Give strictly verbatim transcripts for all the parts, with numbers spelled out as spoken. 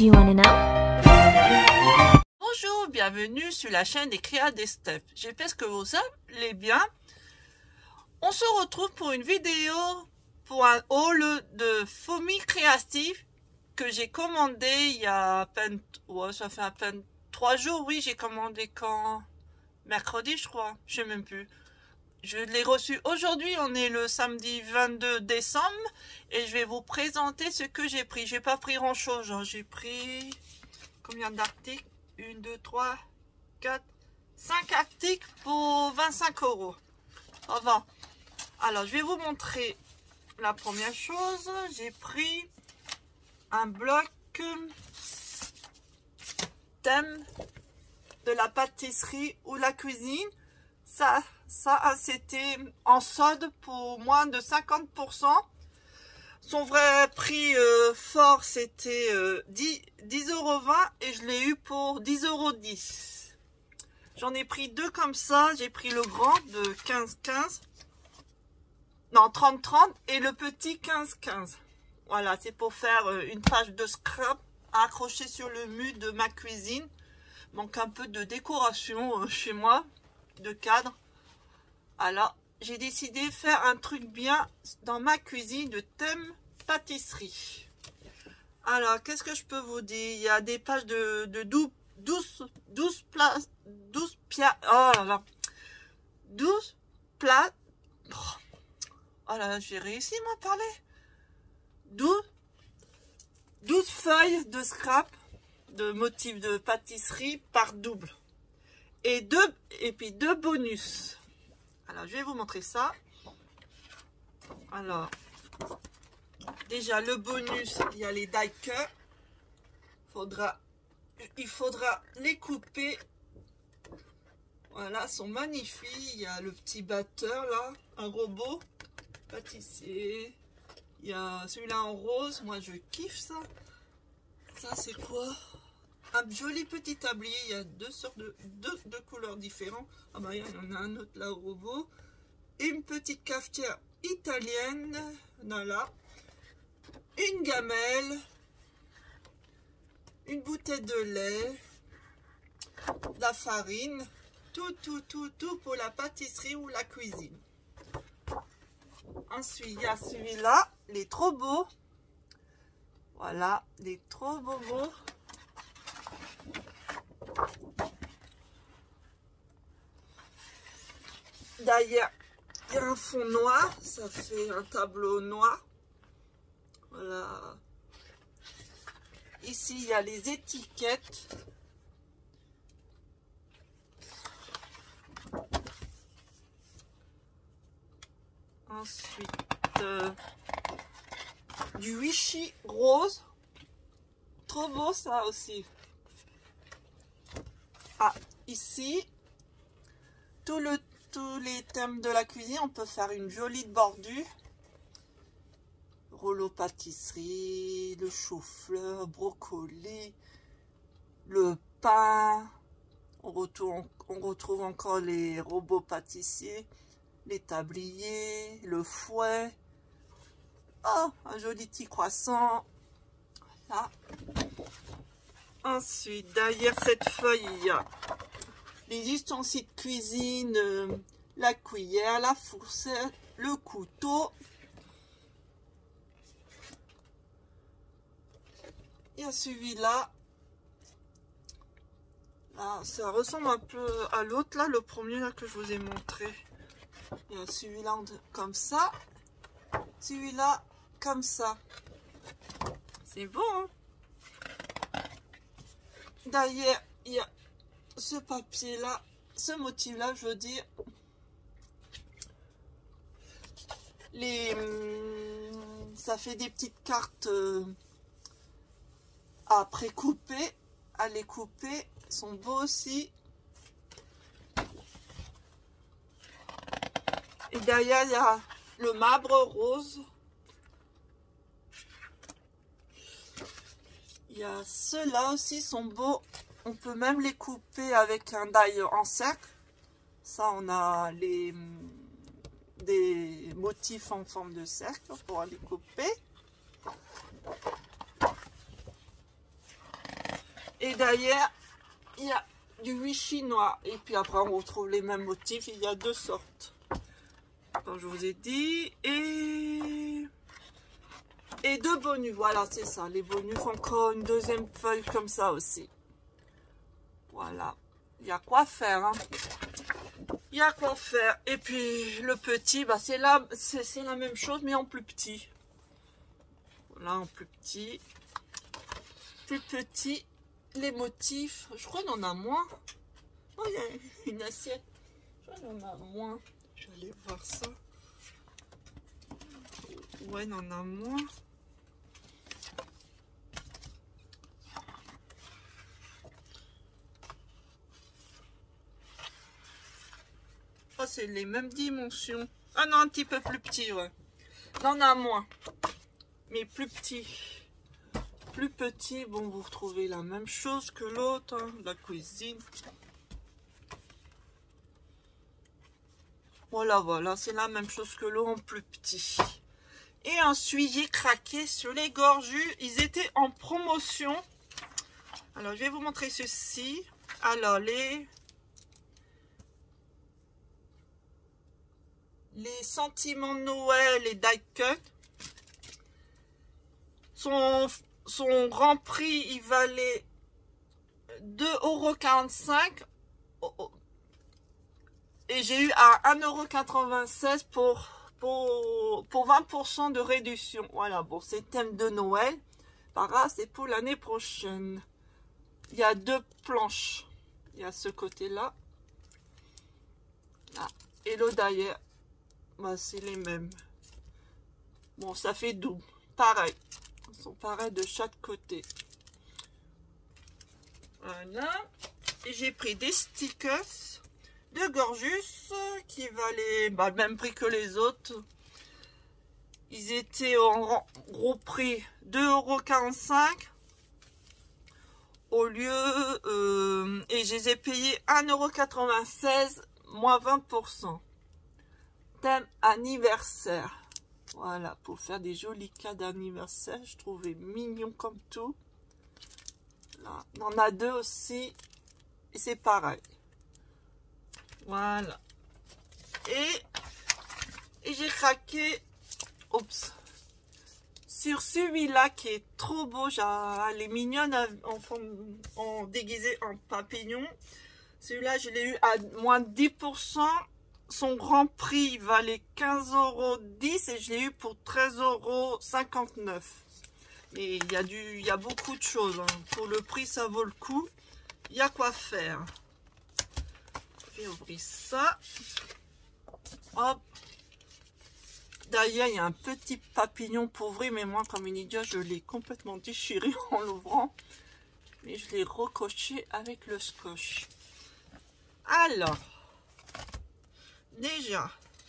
Do you wanna know? Bonjour, bienvenue sur la chaîne des Créa des Steps. J'espère que vous allez bien. On se retrouve pour une vidéo pour un haul de fourmis créatives que j'ai commandé il y a à peine, ouais, ça fait à peine trois jours. Oui, j'ai commandé quand mercredi, je crois, je sais même plus. Je l'ai reçu aujourd'hui, on est le samedi vingt-deux décembre et je vais vous présenter ce que j'ai pris. J'ai pas pris grand chose, hein. J'ai pris combien d'articles? un, deux, trois, quatre, cinq articles pour vingt-cinq euros. Ça va. Alors, je vais vous montrer la première chose. J'ai pris un bloc thème de la pâtisserie ou la cuisine. Ça, ça c'était en solde pour moins de cinquante pour cent. Son vrai prix euh, fort, c'était euh, dix euros vingt et je l'ai eu pour dix euros dix. J'en ai pris deux comme ça. J'ai pris le grand de quinze quinze. Non, trente trente et le petit quinze quinze. Voilà, c'est pour faire euh, une page de scrap accrochée sur le mur de ma cuisine. Manque un peu de décoration euh, chez moi, de cadre. Alors, j'ai décidé de faire un truc bien dans ma cuisine de thème pâtisserie. Alors, qu'est-ce que je peux vous dire? Il y a des pages de, de douze, douze places, douze pieds. Oh là là, douze plats. Oh là là, j'ai réussi à m'en parler. douze, douze feuilles de scrap de motifs de pâtisserie par double. Et deux, et puis deux bonus. Alors, je vais vous montrer ça. Alors, déjà, le bonus, il y a les die cut. Faudra, il faudra les couper. Voilà, ils sont magnifiques. Il y a le petit batteur, là, un robot pâtissier. Il y a celui-là en rose. Moi, je kiffe ça. Ça, c'est quoi? Un joli petit tablier. Il y a deux sortes de, deux, deux couleurs différentes. Ah bah, il y en a un autre là au robot. Une petite cafetière italienne. Voilà. Une gamelle. Une bouteille de lait. De la farine. Tout, tout, tout, tout pour la pâtisserie ou la cuisine. Ensuite, il y a celui-là. Il est trop beau. Voilà. Il est trop beau beau. D'ailleurs, il y a un fond noir, ça fait un tableau noir. Voilà. Ici, il y a les étiquettes. Ensuite, euh, du Vichy rose. Trop beau ça aussi. Ah, ici, tout le tous les thèmes de la cuisine, on peut faire une jolie bordure. Rouleau pâtisserie, le chou-fleur, brocoli, le pain. On retrouve, on retrouve encore les robots pâtissiers, les tabliers, le fouet. Oh, un joli petit croissant. Voilà. Ensuite, derrière cette feuille, il y a les ustensiles de cuisine, euh, la cuillère, la fourchette, le couteau. Il y a celui-là. Là, ça ressemble un peu à l'autre, là, le premier là que je vous ai montré. Il y a celui-là comme ça. Celui-là comme ça. C'est bon, hein? D'ailleurs, il y a ce papier là, ce motif là, je veux dire, les, ça fait des petites cartes euh, à pré-couper, à les couper, ils sont beaux aussi. Et derrière, il y a le marbre rose. Il y a ceux-là aussi, sont beaux. On peut même les couper avec un die en cercle. Ça, on a les, des motifs en forme de cercle pour les couper. Et derrière, il y a du Vichy noir. Et puis après, on retrouve les mêmes motifs. Il y a deux sortes, comme je vous ai dit. Et, et deux bonus. Voilà, c'est ça. Les bonus, encore une deuxième feuille comme ça aussi. Voilà. Il y a quoi faire. Hein. Il y a quoi faire. Et puis, le petit, bah, c'est la, c'est la même chose, mais en plus petit. Voilà, en plus petit. Plus petit. Les motifs, je crois qu'il y en a moins. Oh, il y a une assiette. Je crois qu'il y en a moins. Je vais aller voir ça. Ouais, il y en a moins. Oh, c'est les mêmes dimensions. Ah non, un petit peu plus petit, ouais. Il y en a moins. Mais plus petit. Plus petit, bon, vous retrouvez la même chose que l'autre, hein, la cuisine. Voilà, voilà, c'est la même chose que l'autre en plus petit. Et ensuite, j'ai craqué sur les gorjus. Ils étaient en promotion. Alors, je vais vous montrer ceci. Alors, les... Les sentiments de Noël et die cut sont... Son grand prix, il valait deux euros quarante-cinq. Et j'ai eu à un euro quatre-vingt-seize pour, pour, pour vingt pour cent de réduction. Voilà, bon, c'est thème de Noël. Par là, c'est pour l'année prochaine. Il y a deux planches. Il y a ce côté-là. Là. Et l'autre derrière, bah, c'est les mêmes. Bon, ça fait double. Pareil. Ils sont pareils de chaque côté. Voilà. Et j'ai pris des stickers de Gorjus qui valaient bah, le même prix que les autres. Ils étaient en gros prix deux euros quarante-cinq au lieu euh, et je les ai payés un euro quatre-vingt-seize moins vingt pour cent. Thème anniversaire. Voilà, pour faire des jolis cas d'anniversaire. Je trouvais mignon comme tout. Là, on en a deux aussi. Et c'est pareil. Voilà. Et, et j'ai craqué. Oups. Sur celui-là qui est trop beau. Elle est mignonne en, en, en déguisé en papillon. Celui-là, je l'ai eu à moins de dix pour cent. Son grand prix valait quinze euros dix et je l'ai eu pour treize euros cinquante-neuf. Mais il y a du, il y a beaucoup de choses. Hein. Pour le prix, ça vaut le coup. Il y a quoi faire. Je vais ouvrir ça. Hop. D'ailleurs, il y a un petit papillon pour ouvrir, mais moi, comme une idiote, je l'ai complètement déchiré en l'ouvrant. Et je l'ai recoché avec le scotch. Alors. Déjà,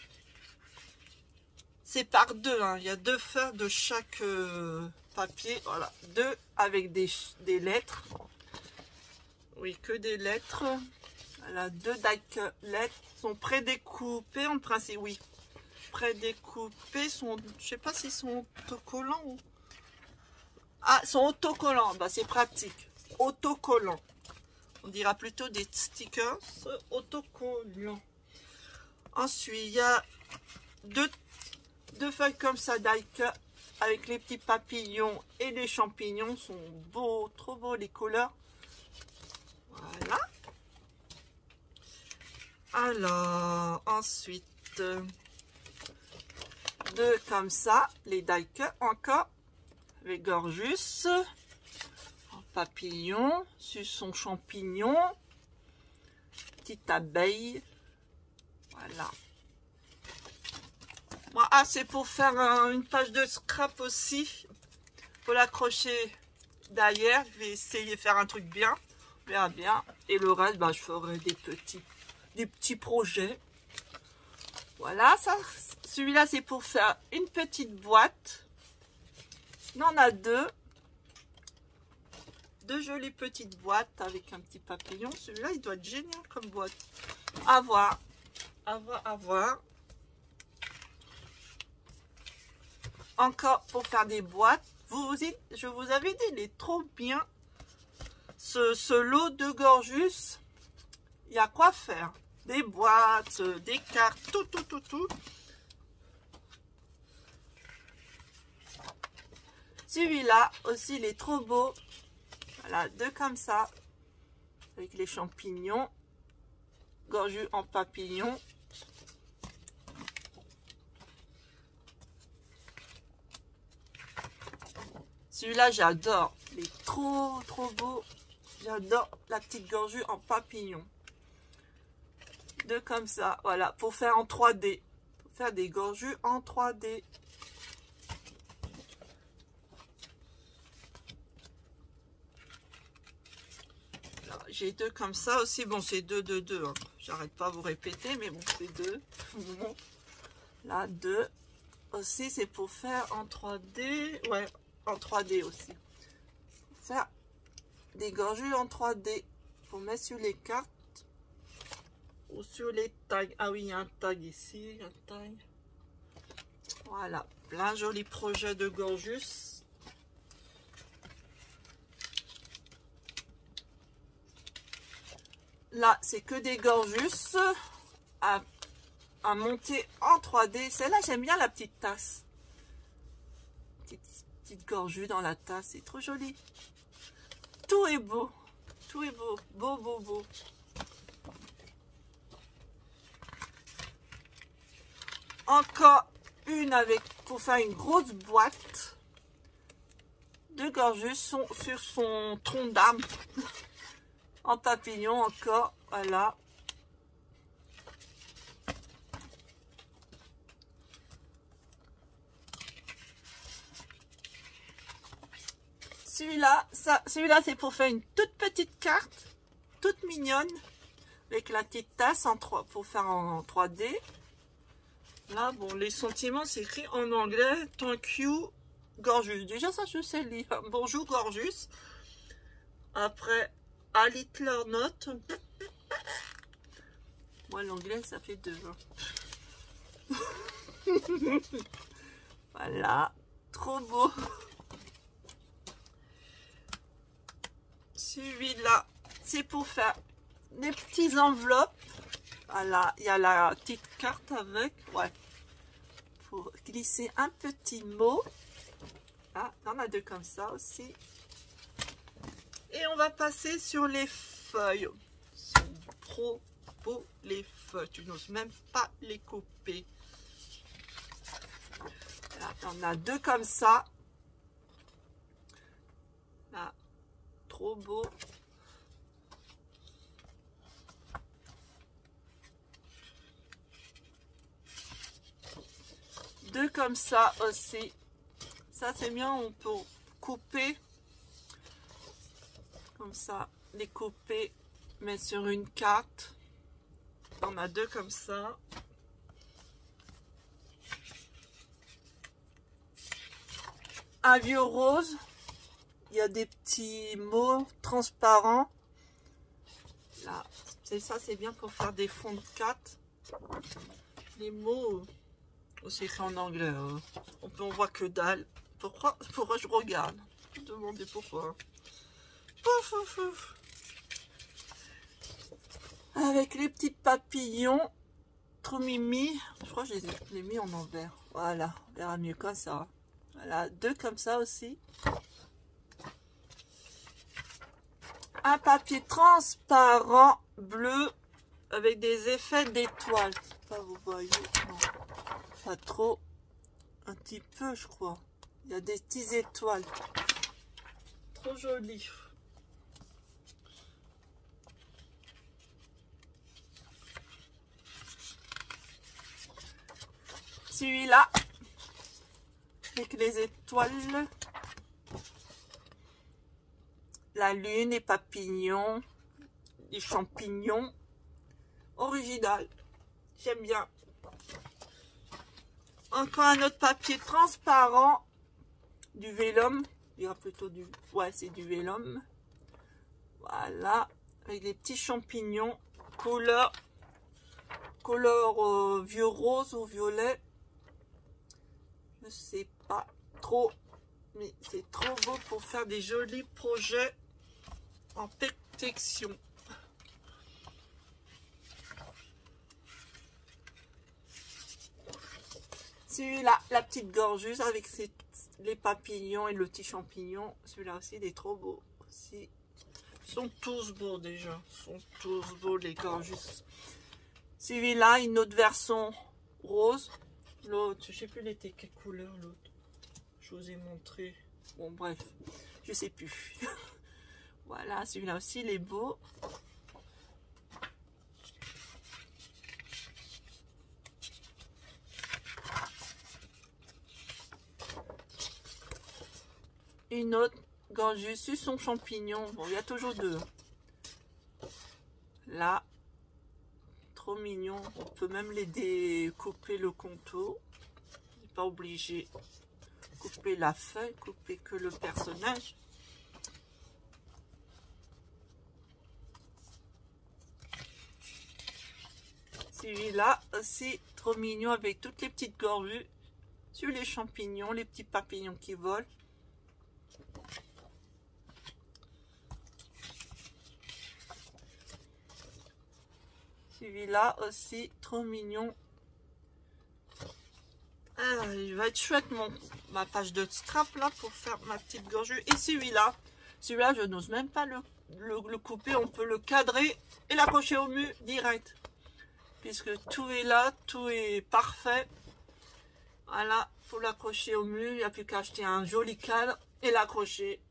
c'est par deux, hein. Il y a deux feuilles de chaque euh, papier, voilà, deux avec des, des lettres, oui, que des lettres, voilà, deux die lettres, sont prédécoupées, en principe, oui, prédécoupées, sont, je sais pas s'ils sont autocollants ou, ah, sont autocollants, bah c'est pratique, autocollants, on dira plutôt des stickers autocollants. Ensuite, il y a deux, deux feuilles comme ça die cut avec les petits papillons et les champignons. Sont beaux, trop beaux les couleurs. Voilà. Alors, ensuite, deux comme ça, les die cut encore. Les Gorjus en papillon, sur son champignon, petite abeille. Voilà. Bon, ah, c'est pour faire un, une page de scrap aussi. Pour l'accrocher derrière. Je vais essayer de faire un truc bien. On verra bien. Et le reste, bah, je ferai des petits, des petits projets. Voilà, ça. Celui-là, c'est pour faire une petite boîte. Il y en a deux. Deux jolies petites boîtes avec un petit papillon. Celui-là, il doit être génial comme boîte. À voir. À voir, à voir. Encore pour faire des boîtes. Vous, vous, je vous avais dit, il est trop bien. ce, ce lot de Gorjus, il y a quoi faire. Des boîtes, des cartes, tout, tout, tout, tout. Celui-là aussi, il est trop beau. Voilà, deux comme ça. Avec les champignons. Gorjus en papillon. Celui-là, j'adore. Il est trop, trop beau. J'adore la petite Gorjus en papillon. Deux comme ça. Voilà, pour faire en trois D. Pour faire des Gorjus en trois D. J'ai deux comme ça aussi. Bon, c'est deux, deux, deux. Hein. J'arrête pas à vous répéter, mais bon, c'est deux. Là, deux. Aussi, c'est pour faire en trois D. Ouais, en trois D aussi. Faire des Gorjus en trois D. Pour mettre sur les cartes. Ou sur les tags. Ah oui, il y a un tag ici. Un tag. Voilà. Plein joli projet de Gorjus. Là, c'est que des Gorjus à, à monter en trois D. Celle-là, j'aime bien la petite tasse. Petite, petite Gorjus dans la tasse, c'est trop joli. Tout est beau. Tout est beau. Beau, beau, beau. Encore une avec, pour faire une grosse boîte de Gorjus sont sur son tronc d'arbre. En papillon encore, voilà. Celui-là, ça, celui-là c'est pour faire une toute petite carte, toute mignonne, avec la petite tasse en trois, pour faire en trois D. Là, bon, les sentiments, c'est écrit en anglais. Thank you, Gorjus. Déjà, ça, je sais lire. Bonjour, Gorjus. Après, a little note. Moi, l'anglais, ça fait deux. Hein. Voilà. Trop beau. Celui-là, c'est pour faire des petites enveloppes. Voilà, il y a la petite carte avec. Ouais. Pour glisser un petit mot. Ah, il y en a deux comme ça aussi. Et on va passer sur les feuilles. Ils sont trop beaux les feuilles. Tu n'oses même pas les couper. Là, on a deux comme ça. Là, trop beau. Deux comme ça aussi. Ça c'est bien, on peut couper. Comme ça, les couper, mettre sur une carte. On a deux comme ça. Un vieux rose. Il y a des petits mots transparents. Là, c'est ça, c'est bien pour faire des fonds de carte. Les mots, c'est écrit en anglais. Hein. On peut, on voit que dalle. Pourquoi, pourquoi je regarde? Je me demandais pourquoi. Pouf, pouf, pouf. Avec les petits papillons, trop mimi. Je crois que je les ai, je les ai mis en envers. Voilà, on verra mieux comme ça. Voilà, deux comme ça aussi. Un papier transparent bleu avec des effets d'étoiles. Je sais pas, vous voyez, non, pas trop. Un petit peu, je crois. Il y a des petites étoiles. Trop joli. Celui-là, avec les étoiles, la lune, les papillons, les champignons, original, j'aime bien. Encore un autre papier transparent, du vélum, il y a plutôt du, ouais c'est du vélum, voilà, avec des petits champignons, couleur, couleur euh, vieux rose ou violet. Je sais pas trop, mais c'est trop beau pour faire des jolis projets en protection. Celui-là, la petite gorgeuse avec ses, les papillons et le petit champignon. Celui-là aussi, il est trop beau aussi. Ils sont tous beaux déjà. Ils sont tous beaux les gorgeus. Celui-là, une autre version rose. L'autre, je sais plus, il était quelle couleur l'autre. Je vous ai montré. Bon, bref, je sais plus. Voilà, celui-là aussi, il est beau. Une autre gorgeuse sur son champignon. Bon, il y a toujours deux. Là, trop mignon. On peut même les découper le contour. On n'est pas obligé de couper la feuille, couper que le personnage. Celui-là aussi trop mignon avec toutes les petites gorges sur les champignons, les petits papillons qui volent. Celui-là aussi trop mignon. Ah, il va être chouette mon, ma page de scrap là pour faire ma petite gorge. Et celui-là, celui-là je n'ose même pas le, le, le couper. On peut le cadrer et l'accrocher au mur direct. Puisque tout est là, tout est parfait. Voilà, pour l'accrocher au mur, il n'y a plus qu'à acheter un joli cadre et l'accrocher.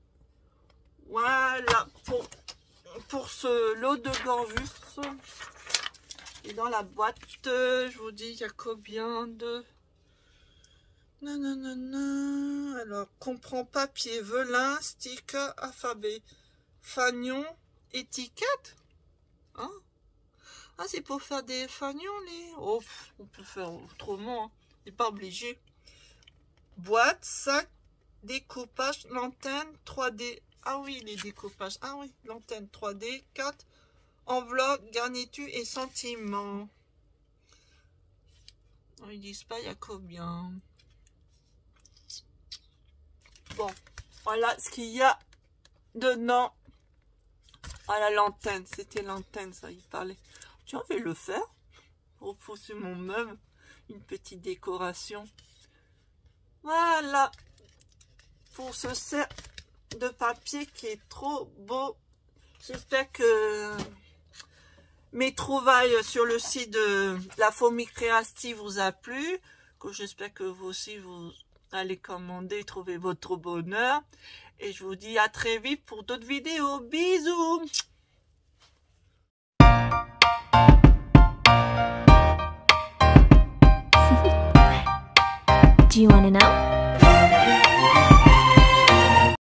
Voilà pour, pour ce lot de gorgus. Et dans la boîte, je vous dis, il y a combien de... Nanana. Alors, comprend papier, velin, sticker, alphabet, fanion, étiquette. Hein? Ah, c'est pour faire des fanions, les... Oh, on peut faire autrement, hein. C'est pas obligé. Boîte, sac, découpage, lanterne, trois D. Ah oui, les découpages. Ah oui, lanterne trois D, quatre. Enveloppe, garniture et sentiments. Non, ils disent pas il y a combien. Bon, voilà ce qu'il y a dedans. Ah, la l'antenne, c'était l'antenne, ça, il parlait. Tiens, on va le faire pour pousser mon meuble. Une petite décoration. Voilà pour ce set de papier qui est trop beau. J'espère que mes trouvailles sur le site de la Fourmi Créative vous a plu. J'espère que vous aussi vous allez commander, trouver votre bonheur. Et je vous dis à très vite pour d'autres vidéos. Bisous. Do you want to know?